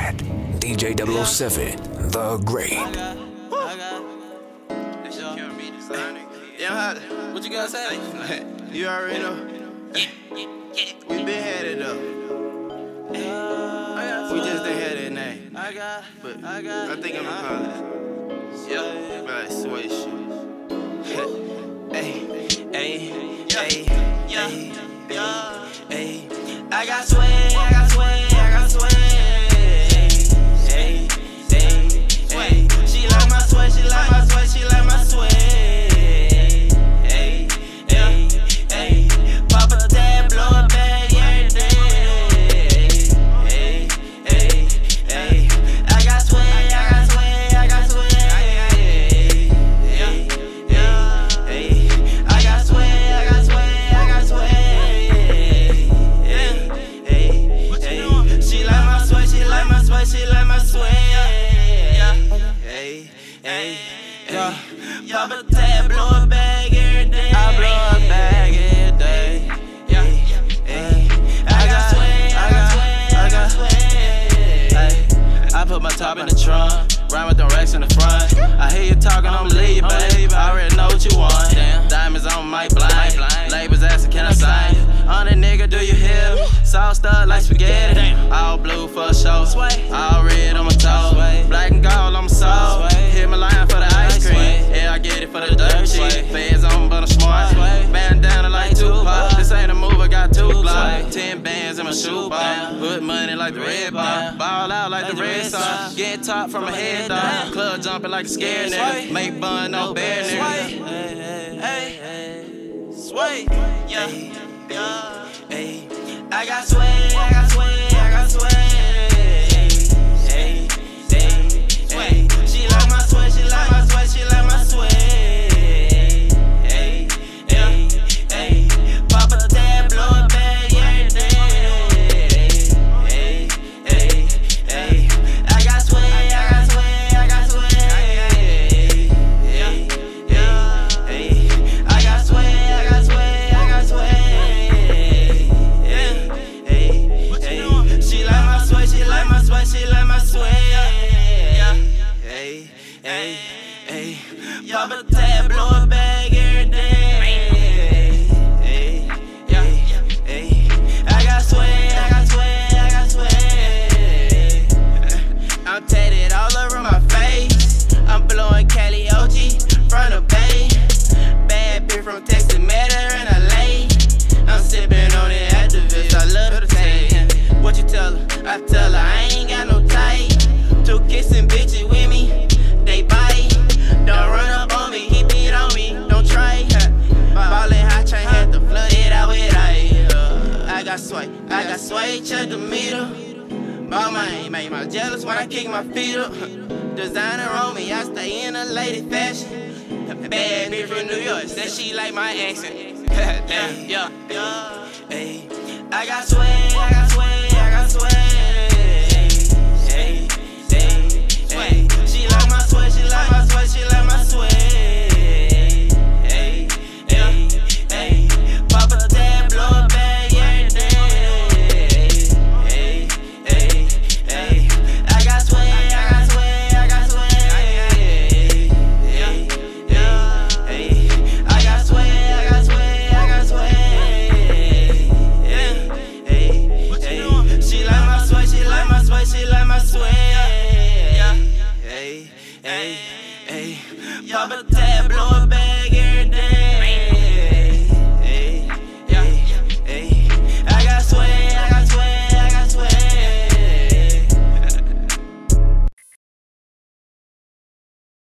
at DJ 007, The Great. What you gotta say? You already know. We been had it up. We just didn't have that name. But I think I'm gonna call it. Yep. Like sway shit. Hey. I got sway. She like my sway, she like my sway. Pop a tab, blow a bag every day. I got sway. I got sway. She like my sway, she like my sway. Pop a tab, blow a bag every day. I blow a bag every day. I got sway. I put my top in the trunk, ride with them racks in the front. I hear you talking, I'ma leave you, babe. I already know what you want. Diamonds on my blind. Labels asking, can I sign? On a nigga, do you hear? Sauced up like spaghetti. All blue for a show. All red on my toe. Black and gold on my soul. Hit my line for the ice cream. Yeah, I get it for the dirt cheap. Feds on, but I'm smart. Bandana like Tupac. This ain't a move, I got 2 blocks. 10 bands in my shoebox. Put money like the red bar. Ball out like the red song. Get top from a head dog. Club jumping like a scared nigga. Make bun, no bear nigga. Sway, I got sway, She like my sway, she like my sway. Pop a tab, blow a bag every day. I got sway. She like my sway. Pop a tab, blow a bag every day. I got sway. I'm tatted all over my face. I'm blowing Cali OG from the Bay. Bad bitch from Texas, met her in LA. I'm sipping on the activist, I love her to say. What you tell her? I tell her I ain't got no type. 2 kissing bitches with me, they bite. Don't run up on me, keep it on me, don't try. Ballin' high chain, had to flood it out with ice. I got sway, check the meter. Ball my make my jealous when I kick my feet up. Designer on me, I stay in a lady fashion. Bad bitch from New York, said she like my accent. I got sway. She like my sway, she like my sway. Pop a tab, blow a bag every day. I got sway. I got sway. She like my sway, she like my sway. Pop a tab, blow a bag every day.